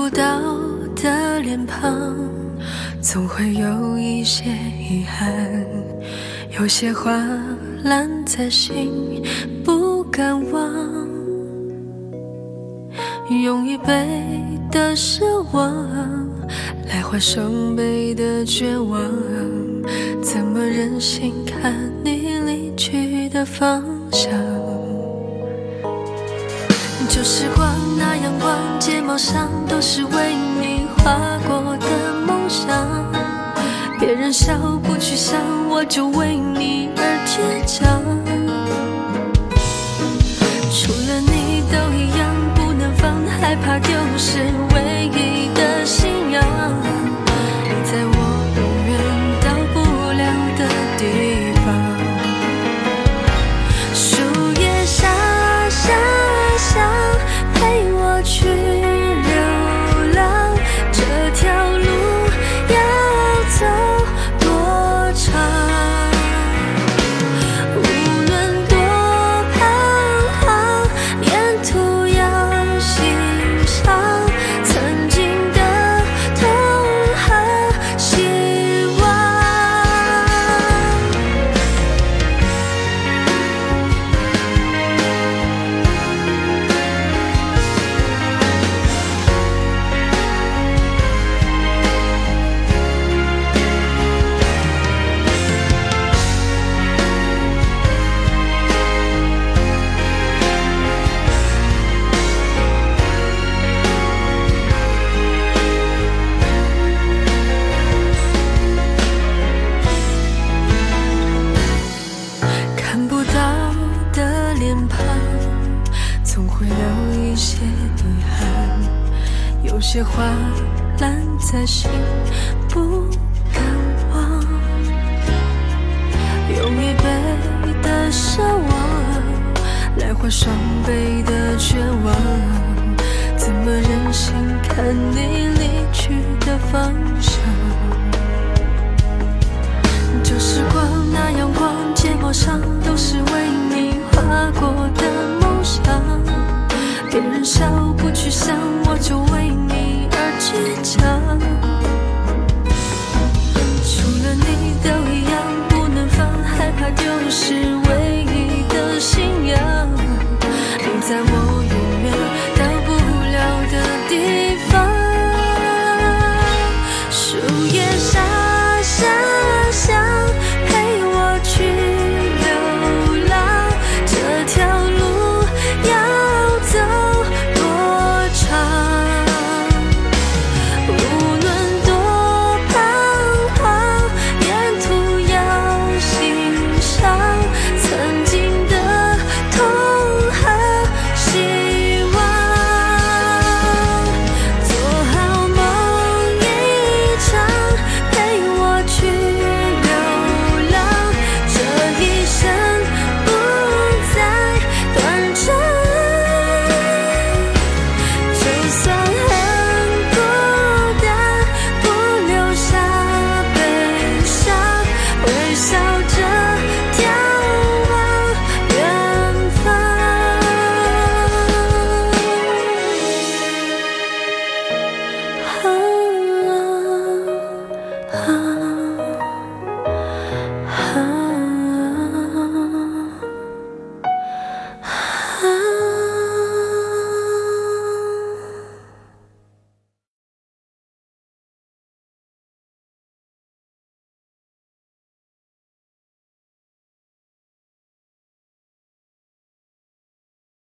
不到的脸庞，总会有一些遗憾。有些话烂在心，不敢忘。用一杯的失望来换双倍的绝望，怎么忍心看你离去的方向？旧时光那阳光，睫毛上都是为你画过的梦想。别人笑不去想，我就为你而倔强。除了你都一样，不能放，害怕丢失唯一的信仰。你在我永远到不了的地方。树叶沙沙响，陪我去流浪。这条路要走多长？无论多彷徨，沿途要欣赏曾经的痛和希望。看不到的脸庞，总会有一些遗憾。有些话烂在心，不敢忘。用一杯的奢望来换双倍的绝望，怎么忍心看你离去的方向？旧时光那阳光，睫毛上都是为你画过的梦想。别人笑不去想，我就为你